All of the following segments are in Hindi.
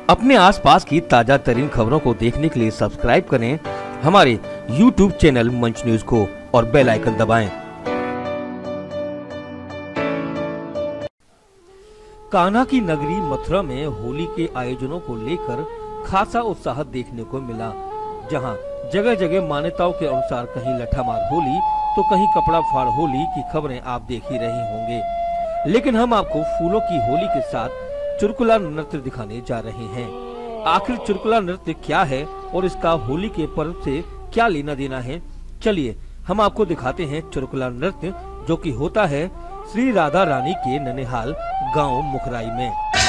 अपने आसपास की ताजा तरीन खबरों को देखने के लिए सब्सक्राइब करें हमारे YouTube चैनल मंच न्यूज को और बेल आइकन दबाएं। कान्हा की नगरी मथुरा में होली के आयोजनों को लेकर खासा उत्साह देखने को मिला, जहां जगह जगह मान्यताओं के अनुसार कहीं लठामार होली तो कहीं कपड़ा फाड़ होली की खबरें आप देख ही रहे होंगे। लेकिन हम आपको फूलों की होली के साथ चुरकुला नृत्य दिखाने जा रहे हैं। आखिर चुरकुला नृत्य क्या है और इसका होली के पर्व से क्या लेना देना है, चलिए हम आपको दिखाते हैं चुरकुला नृत्य, जो कि होता है श्री राधा रानी के ननिहाल गांव मुखराई में।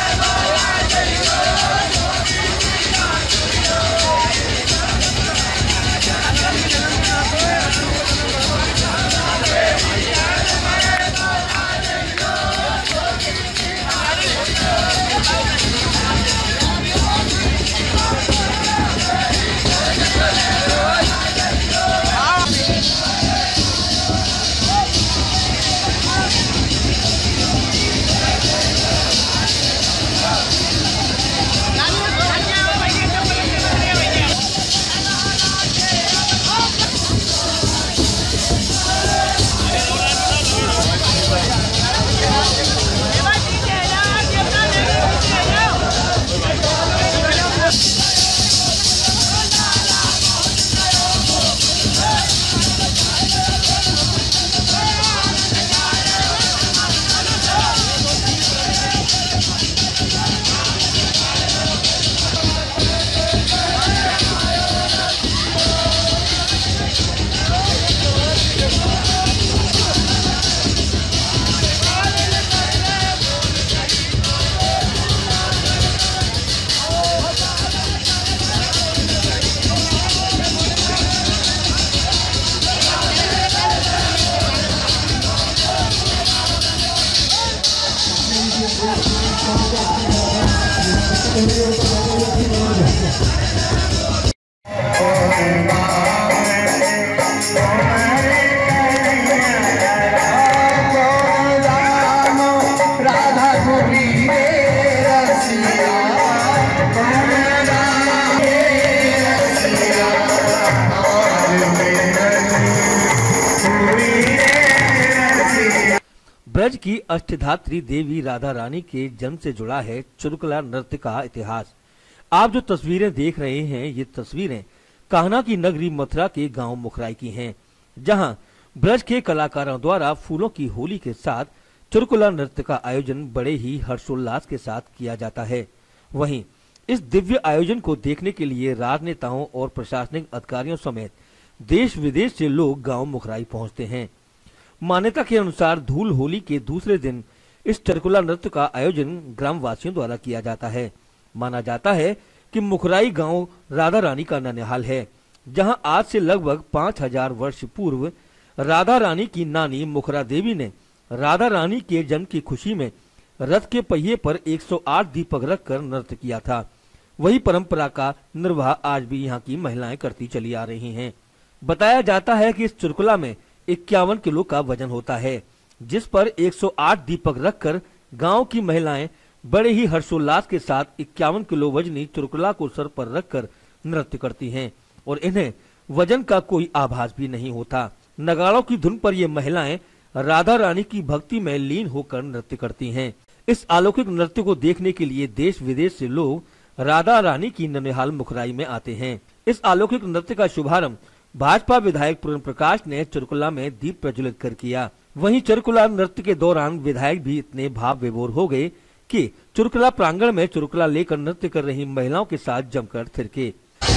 ब्रज की अष्टधात्री देवी राधा रानी के जन्म से जुड़ा है चुरकुला नृत्य का इतिहास। आप जो तस्वीरें देख रहे हैं, ये तस्वीरें कान्हा की नगरी मथुरा के गांव मुखराई की हैं, जहां ब्रज के कलाकारों द्वारा फूलों की होली के साथ चुरकुला नृत्य का आयोजन बड़े ही हर्षोल्लास के साथ किया जाता है। वहीं इस दिव्य आयोजन को देखने के लिए राजनेताओं और प्रशासनिक अधिकारियों समेत देश विदेश से लोग गाँव मुखराई पहुँचते हैं। मान्यता के अनुसार धूल होली के दूसरे दिन इस चुरकुला नृत्य का आयोजन ग्राम वासियों द्वारा किया जाता है। माना जाता है कि मुखराई गांव राधा रानी का ननिहाल है, जहां आज से लगभग 5000 वर्ष पूर्व राधा रानी की नानी मुखरा देवी ने राधा रानी के जन्म की खुशी में रथ के पहिए पर 108 दीपक रखकर नृत्य किया था। वही परंपरा का निर्वाह आज भी यहाँ की महिलाएं करती चली आ रही हैं। बताया जाता है कि इस चुरकुला में 51 किलो का वजन होता है, जिस पर 108 दीपक रखकर गांव की महिलाएं बड़े ही हर्षोल्लास के साथ 51 किलो वजनी चुरकुला को सर पर रखकर नृत्य करती हैं और इन्हें वजन का कोई आभास भी नहीं होता। नगाड़ों की धुन पर ये महिलाएं राधा रानी की भक्ति में लीन होकर नृत्य करती हैं। इस अलौकिक नृत्य को देखने के लिए देश विदेश से लोग राधा रानी की ननिहाल मुखराई में आते हैं। इस अलौकिक नृत्य का शुभारंभ भाजपा विधायक पूर्ण प्रकाश ने चुरकुला में दीप प्रज्वलित कर किया। वहीं चुरकुला नृत्य के दौरान विधायक भी इतने भाव विभोर हो गए कि चुरकुला प्रांगण में चुरकुला लेकर नृत्य कर रही महिलाओं के साथ जमकर थिरके।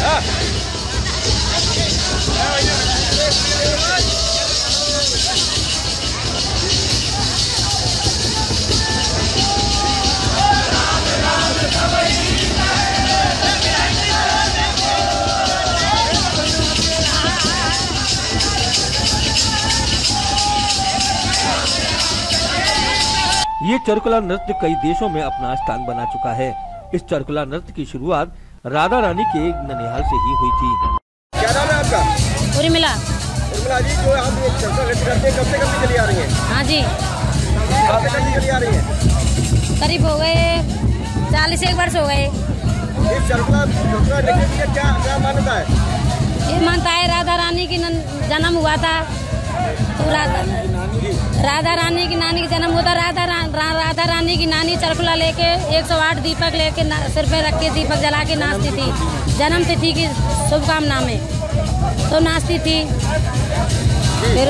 ये चुरकुला नृत्य कई देशों में अपना स्थान बना चुका है। इस चुरकुला नृत्य की शुरुआत राधा रानी के ननिहाल से ही हुई थी। क्या नाम है आपका? उर्मिला। उर्मिला जी, जो आप ये चुरकुला नृत्य करते हैं, कब से चली आ रही हैं? हाँ जी, कब से चली आ रही हैं? करीब हो गए 41 वर्ष हो गए। इस चरुकला नृत्य की क्या मान्यता है? ये मानता है राधा रानी की जन्म हुआ था, तो राधा रानी की नानी का जन्म होता। राधा रानी की नानी चरखुला लेके 108 दीपक लेके सिर पे रख के दीपक जला के नाचती थी, जन्म तिथि की शुभकामना में तो नाचती थी। फिर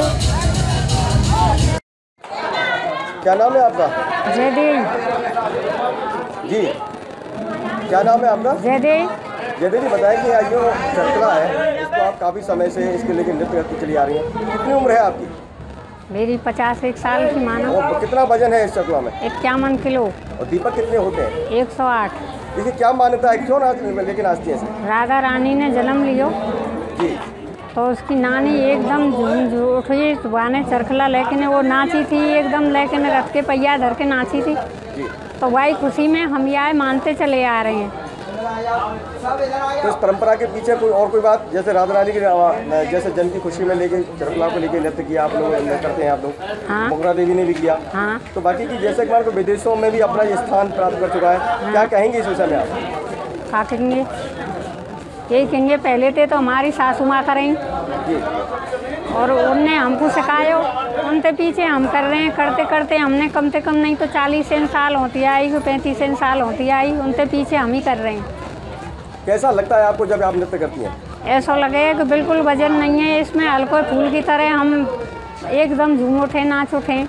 क्या नाम है आपका? जयदेव जी, क्या नाम है आपका? जयदेव जयदेव जी, बताएं कि जो चरखला है इसको आप काफ़ी समय से इसके लेके नृत्य करती चली आ रही हैं। कितनी उम्र है आपकी? मेरी 51 साल की मानो। और कितना वजन है इस चरखला में? 51 किलो। और दीपक कितने होते हैं? 108। देखिए क्या मान्यता है, क्यों लेके नाचती है? राधा रानी ने जन्म लियो जी, तो उसकी नानी एकदम झूम उठी, सुबह चरखला लेकिन वो नाची थी, एकदम लेकिन रख के पहिया धर के नाची थी। तो वही खुशी में हम यह मानते चले आ रहे हैं। तो इस परंपरा के पीछे कोई बात, जैसे राधा रानी की जैसे जन्म की खुशी में लेके चरखला को लेके नृत्य किया आप लोग, करते हैं आप लोग। हाँ। मोगरा देवी ने भी किया। हाँ। तो बाकी की जैसे कि विदेशों में भी अपना ये स्थान प्राप्त कर चुका है। हाँ। क्या कहेंगे इस विषय में आप? क्या कहेंगे? यही कहेंगे, पहले थे तो हमारी सासू माँ करें और उनने हमको सिखायो, उनके पीछे हम कर रहे हैं। करते करते हमने कम से कम नहीं तो 40 साल होती आई, 35 साल होती आई, उनके पीछे हम ही कर रहे हैं। कैसा लगता है आपको जब आप नृत्य करती हैं? ऐसा लगे कि बिल्कुल वजन नहीं है इसमें, हल्के फूल की तरह हम एकदम झूम उठे, नाच उठे।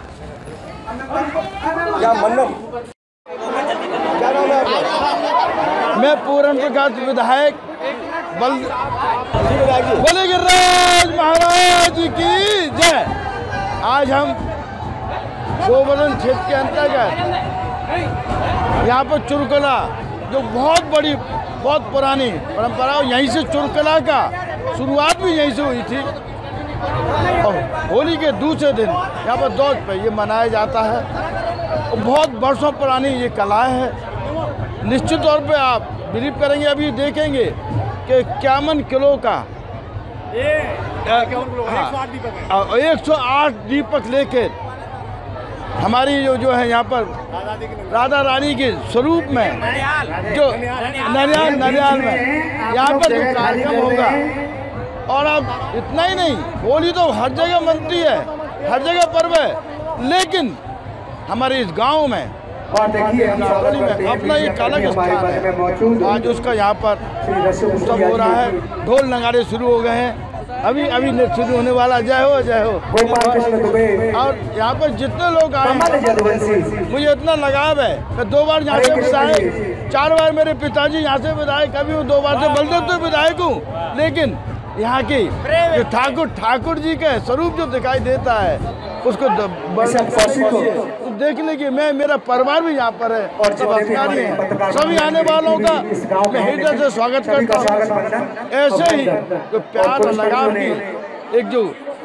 क्या मन्नत? क्या नाम है आपका? मैं पूरन प्रकाश विधायक बलि गिरिराज महाराज की जय। आज हम गोवर्धन क्षेत्र के अंतर्गत यहाँ पर चुरकला, जो बहुत पुरानी परंपरा, यहीं से चुरकला का शुरुआत भी यहीं से हुई थी। और होली के दूसरे दिन यहाँ पर दौज पे ये मनाया जाता है। और बहुत वर्षों पुरानी ये कला है। निश्चित तौर पे आप बिलीव करेंगे, अभी देखेंगे कि 51 किलो का 108 दीपक लेकर हमारी जो है यहाँ पर राधा रानी के स्वरूप में जो ननियाल में यहाँ पर जो कार्यक्रम होगा। और अब इतना ही नहीं, होली तो हर जगह मनती है, हर जगह पर्व है, लेकिन हमारे इस गांव में अपना एक अलग स्थान है। आज उसका यहाँ पर उत्सव हो रहा है, ढोल नगाड़े शुरू हो गए हैं, अभी नृत्य शुरू होने वाला। जय हो जय हो। और यहाँ पर जितने लोग आए हैं, मुझे इतना लगाव है। मैं 2 बार यहाँ से विधायक, 4 बार मेरे पिताजी यहाँ से विधायक, अभी 2 बार से बलदेव तो विधायक हूँ। लेकिन यहाँ की जो ठाकुर जी का स्वरूप जो दिखाई देता है, उसको देखने की मेरा परिवार भी यहाँ पर है और सब अधिकारी हैं। सभी आने वालों का मैं हृदय से स्वागत करता हूँ। ऐसे ही तो प्यार और लगाव की एक जो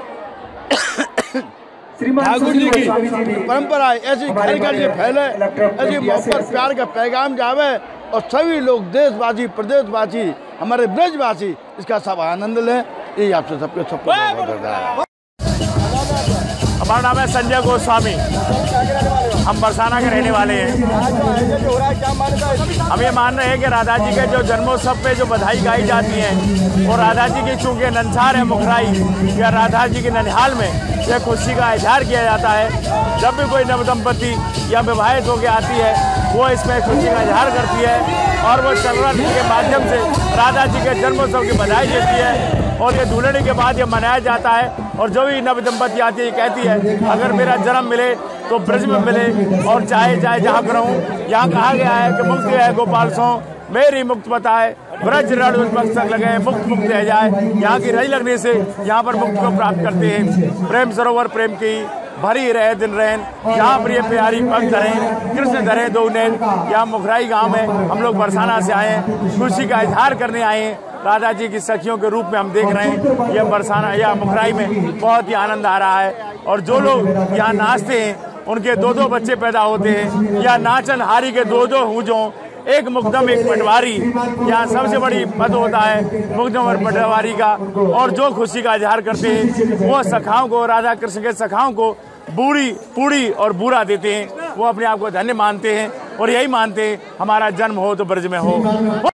ठाकुर जी की परंपरा है, ऐसी घर घर से फैले, ऐसी मोहब्बत प्यार का पैगाम जावे और सभी लोग देशवासी, प्रदेशवासी, हमारे ब्रजवासी इसका सब आनंद लें। यही आपसे सबके सबको। हमारा नाम है संजय गोस्वामी, हम बरसाना के रहने वाले हैं। हम ये मान रहे हैं कि राधा जी के जो जन्मोत्सव पे जो बधाई गाई जाती है, और राधा जी की चूँकि नंसार है मुखराई या राधा जी के ननिहाल में यह खुशी का इजहार किया जाता है। जब भी कोई नवदंपति या विवाहित होकर आती है, वो इसमें खुशी का इजहार करती है और वो चरखला के माध्यम से राधा जी के जन्मोत्सव की बधाई देती है। और ये दुल्हनी के बाद ये मनाया जाता है। और जो भी नवदंपति आती है, ये कहती है अगर मेरा जन्म मिले तो ब्रज में मिले, और चाहे जहाँ पर रहूँ। यहाँ कहा गया है कि मुक्त है गोपाल सो मेरी मुक्त बताए, ब्रज रण उस मकसद लगे, मुक्त रह जाए। यहाँ की रज लगने से यहाँ पर मुक्ति को प्राप्त करते हैं। प्रेम सरोवर प्रेम की भरी रहे दिन रहन, यहाँ पर ये प्यारी पग धरें, कृष्ण धरें 2 नैन। यहाँ मुखराई गांव में हम लोग बरसाना से आए हैं, खुशी का इजहार करने आए हैं। राधा जी की सखियों के रूप में हम देख रहे हैं यह बरसाना या मुखराई में बहुत ही आनंद आ रहा है। और जो लोग यहाँ नाचते हैं उनके 2-2 बच्चे पैदा होते हैं। या नाचन हारी के 2-2 हूँजों, एक मुकदम एक पटवारी। यहाँ सबसे बड़ी पद होता है मुकदम और पटवारी का। और जो खुशी का इजहार करते हैं वो सखाओं को, राधा कृष्ण के सखाओं को बूढ़ी पूड़ी और बूरा देते हैं। वो अपने आप को धन्य मानते हैं और यही मानते हैं हमारा जन्म हो तो ब्रज में हो।